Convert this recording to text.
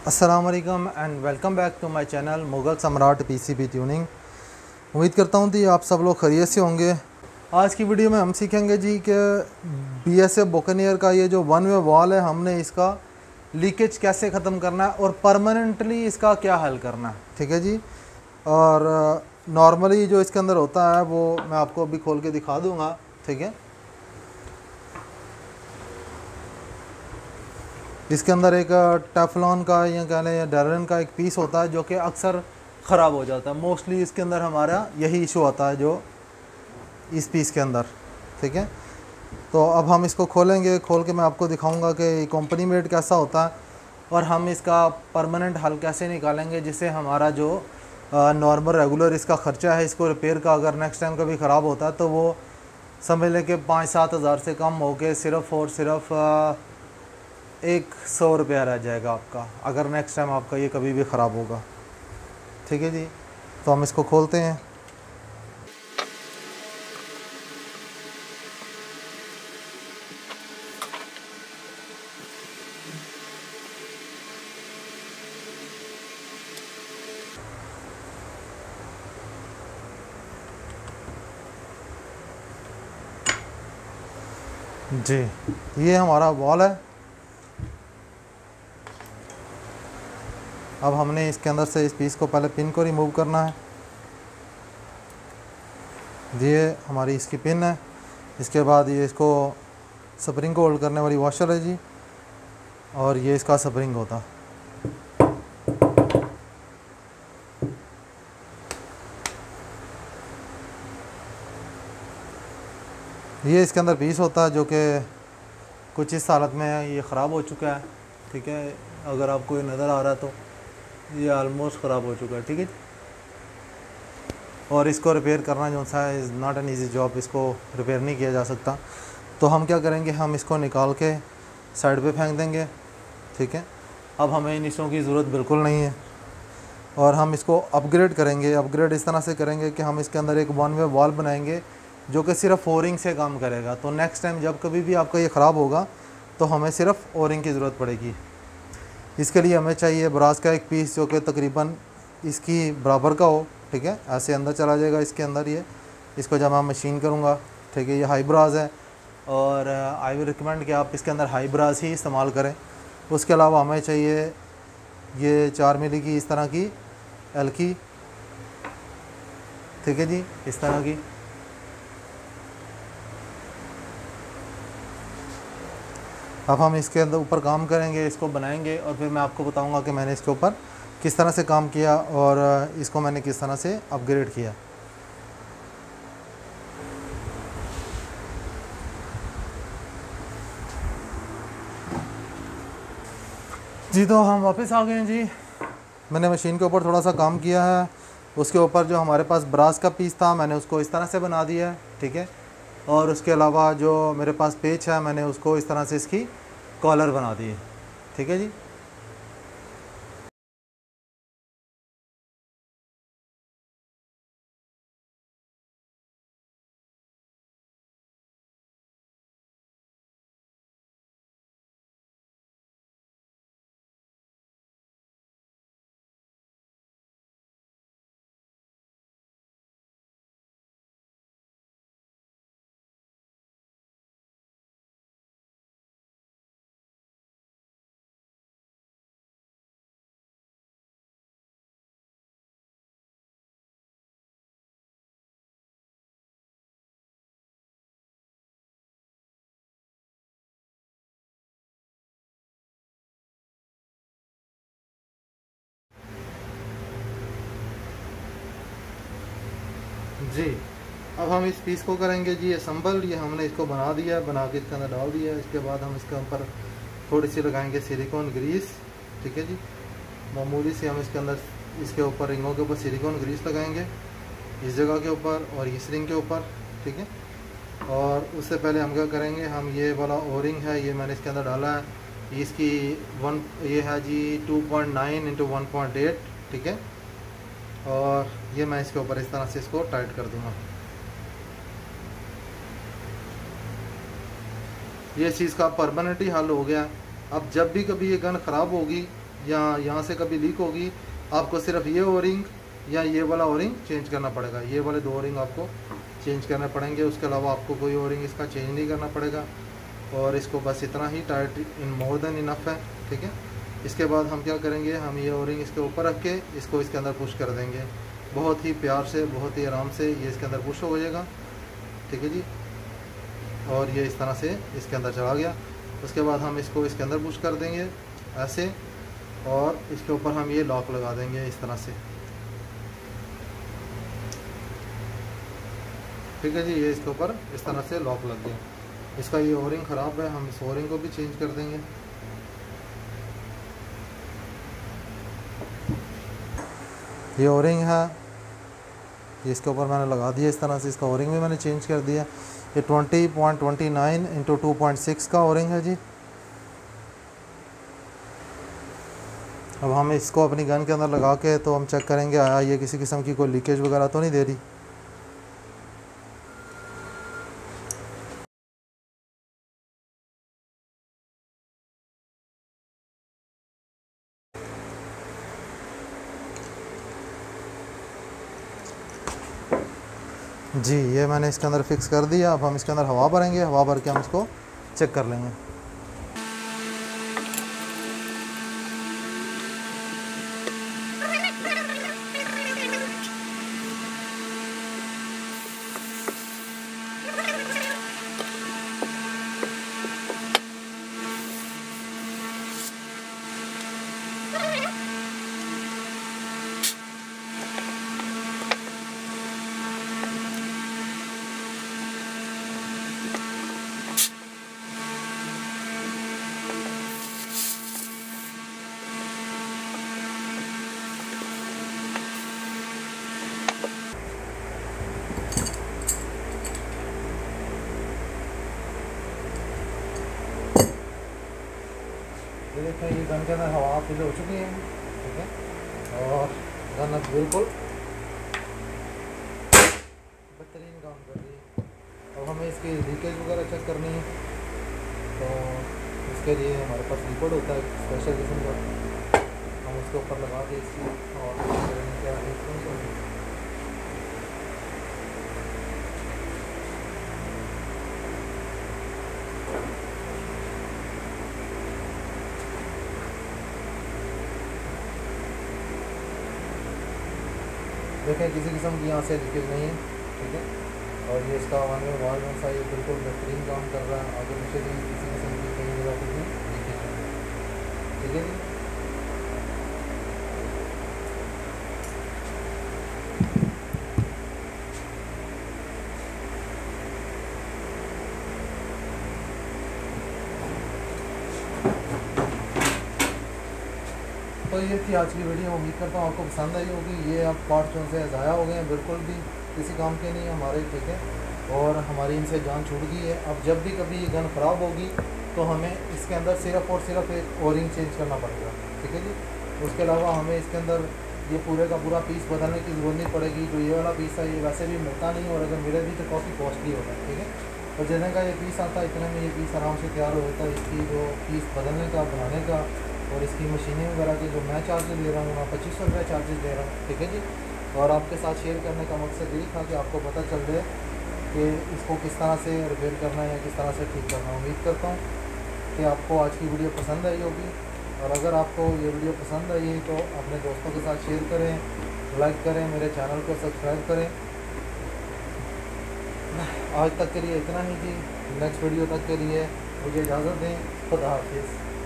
अस्सलाम वालेकुम and welcome back to my channel Mughal Samrat PCB tuning. उम्मीद करता हूँ कि आप सब लोग खैरियत से होंगे। आज की वीडियो में हम सीखेंगे जी कि बीएसएफ बुकनियर का ये जो वन वे वॉल है, हमने इसका लीकेज कैसे ख़त्म करना है और परमानेंटली इसका क्या हल करना है। ठीक है जी। और नॉर्मली जो इसके अंदर होता है वो मैं आपको अभी खोल के दिखा दूँगा। ठीक है, इसके अंदर एक टेफलॉन का या कह लें या डरन का एक पीस होता है जो कि अक्सर ख़राब हो जाता है। मोस्टली इसके अंदर हमारा यही इशू आता है जो इस पीस के अंदर। ठीक है, तो अब हम इसको खोलेंगे, खोल के मैं आपको दिखाऊंगा कि कंपनी मेड कैसा होता है और हम इसका परमानेंट हल कैसे निकालेंगे, जिससे हमारा जो नॉर्मल रेगुलर इसका ख़र्चा है इसको रिपेयर का, अगर नेक्स्ट टाइम कभी ख़राब होता है तो वो समझ लें कि 5-7 हज़ार से कम हो के सिर्फ़ और सिर्फ 100 रुपया रह जाएगा आपका, अगर नेक्स्ट टाइम आपका ये कभी भी ख़राब होगा। ठीक है जी, तो हम इसको खोलते हैं। जी, ये हमारा वॉल है। अब हमने इसके अंदर से इस पीस को पहले पिन को रिमूव करना है। ये हमारी इसकी पिन है। इसके बाद ये इसको स्प्रिंग को होल्ड करने वाली वॉशर है जी, और ये इसका स्प्रिंग होता। ये इसके अंदर पीस होता है जो कि कुछ इस हालत में ये ख़राब हो चुका है। ठीक है, अगर आपको ये नज़र आ रहा है तो ये आलमोस्ट ख़राब हो चुका है। ठीक है, और इसको रिपेयर करना जो सा is not an easy job, इसको रिपेयर नहीं किया जा सकता। तो हम क्या करेंगे, हम इसको निकाल के साइड पे फेंक देंगे। ठीक है, अब हमें इन इसों की ज़रूरत बिल्कुल नहीं है और हम इसको अपग्रेड करेंगे। अपग्रेड इस तरह से करेंगे कि हम इसके अंदर एक वन वे वॉल बनाएंगे जो कि सिर्फ ओरिंग से काम करेगा। तो नेक्स्ट टाइम जब कभी भी आपका ये ख़राब होगा तो हमें सिर्फ ओरिंग की ज़रूरत पड़ेगी। इसके लिए हमें चाहिए ब्रास का एक पीस जो कि तकरीबन इसकी बराबर का हो। ठीक है, ऐसे अंदर चला जाएगा इसके अंदर ये। इसको जब मैं मशीन करूँगा, ठीक है, ये हाई ब्रास है और आई विल रिकमेंड कि आप इसके अंदर हाई ब्रास ही इस्तेमाल करें। उसके अलावा हमें चाहिए ये 4 मिली की इस तरह की एलकी। ठीक है जी, इस तरह की। अब हम इसके अंदर ऊपर काम करेंगे, इसको बनाएंगे और फिर मैं आपको बताऊंगा कि मैंने इसके ऊपर किस तरह से काम किया और इसको मैंने किस तरह से अपग्रेड किया। जी, तो हम वापस आ गए हैं जी। मैंने मशीन के ऊपर थोड़ा सा काम किया है। उसके ऊपर जो हमारे पास ब्रास का पीस था मैंने उसको इस तरह से बना दिया है। ठीक है, और उसके अलावा जो मेरे पास पेच है मैंने उसको इस तरह से इसकी कॉलर बना दी है। ठीक है जी। जी, अब हम इस पीस को करेंगे जी असम्बल। ये हमने इसको बना दिया, बना के इसके अंदर डाल दिया। इसके बाद हम इसके ऊपर थोड़ी सी लगाएंगे सिलिकॉन ग्रीस। ठीक है जी, मामूली से हम इसके अंदर इसके ऊपर रिंगों के ऊपर सिलिकॉन ग्रीस लगाएंगे, इस जगह के ऊपर और इस रिंग के ऊपर। ठीक है, और उससे पहले हम क्या करेंगे, हम ये वाला ओरिंग है ये मैंने इसके अंदर डाला है। इसकी ये है जी 2.9 × 1.8। ठीक है, और ये मैं इसके ऊपर इस तरह से इसको टाइट कर दूंगा। ये चीज़ का परमानेंट ही हल हो गया। अब जब भी कभी ये गन ख़राब होगी या यहाँ से कभी लीक होगी, आपको सिर्फ ये ओरिंग या ये वाला ओरिंग चेंज करना पड़ेगा। ये वाले 2 ओरिंग आपको चेंज करने पड़ेंगे, उसके अलावा आपको कोई ओरिंग इसका चेंज नहीं करना पड़ेगा। और इसको बस इतना ही tight in more than enough है, ठीक है। इसके बाद हम क्या करेंगे, हम ये ओरिंग इसके ऊपर रख के इसको इसके अंदर पुश कर देंगे। बहुत ही प्यार से, बहुत ही आराम से ये इसके अंदर पुश हो जाएगा, ठीक है जी। और ये इस तरह से इसके अंदर चला गया। उसके बाद हम इसको इसके अंदर पुश कर देंगे ऐसे, और इसके ऊपर हम ये लॉक लगा देंगे इस तरह से, ठीक है जी। ये इसके ऊपर इस तरह से लॉक लग गया। इसका ये ओरिंग ख़राब है, हम इस ओरिंग को भी चेंज कर देंगे। ये ओरिंग है, ये इसके ऊपर मैंने लगा दिया इस तरह से। इसका ओरिंग भी मैंने चेंज कर दिया। ये 20.29 इंटू 2.6 का ओरिंग है जी। अब हम इसको अपनी गन के अंदर लगा के तो हम चेक करेंगे आया ये किसी किस्म की कोई लीकेज वगैरह तो नहीं दे रही। जी ये मैंने इसके अंदर फिक्स कर दिया। अब हम इसके अंदर हवा भरेंगे, हवा भर के हम इसको चेक कर लेंगे। ये देखें, ये गन के अंदर हवा फिल हो चुकी है, ठीक है। और गन अब बिल्कुल बेहतरीन काम कर रही है। अब हमें इसकी लीकेज वगैरह चेक करनी है, तो इसके लिए हमारे पास लिक्विड होता है स्पेशल किस्म का, हम उसके ऊपर लगा के इसकी और क्या है। देखें किसी किस्म की यहाँ से लीकेज नहीं है, ठीक है। और ये इसका वाल सा ये बिल्कुल बेहतरीन काम कर रहा है। आगे पीछे भी किसी किस्म की कहीं जगह पर भी लीकेज नहीं है, ठीक है जी। तो ये थी आज की वीडियो। उम्मीद करता हूँ आपको पसंद आई होगी। ये अब पार्ट जो से ज़ाया हो गए हैं, बिल्कुल भी किसी काम के नहीं हमारे, ठीक है। और हमारी इनसे जान छूट गई है। अब जब भी कभी ये गन ख़राब होगी तो हमें इसके अंदर सिर्फ और सिर्फ एक ओरिंग चेंज करना पड़ेगा, ठीक है जी। उसके अलावा हमें इसके अंदर ये पूरे का पूरा पीस बदलने की ज़रूरत नहीं पड़ेगी। जो ये वाला पीस है ये वैसे भी मिलता नहीं, और अगर मिले भी तो काफ़ी कॉस्टली होता है, ठीक है। और जितने का ये पीस आता है इतने में ये पीस आराम से तैयार हो जाता है। इसकी जो पीस बदलने का, बनाने का और इसकी मशीनें वगैरह के जो मैं चार्जेस ले रहा हूँ, 2500 रुपये चार्जेस ले रहा हूँ, ठीक है जी। और आपके साथ शेयर करने का मकसद यही था कि आपको पता चल जाए कि इसको किस तरह से रिपेयर करना है या किस तरह से ठीक करना है। उम्मीद करता हूँ कि आपको आज की वीडियो पसंद आई होगी। और अगर आपको ये वीडियो पसंद आई है तो अपने दोस्तों के साथ शेयर करें, लाइक करें, मेरे चैनल को सब्सक्राइब करें। आज तक के लिए इतना ही जी। नेक्स्ट वीडियो तक के लिए मुझे इजाज़त दें। खुदा हाफिज़।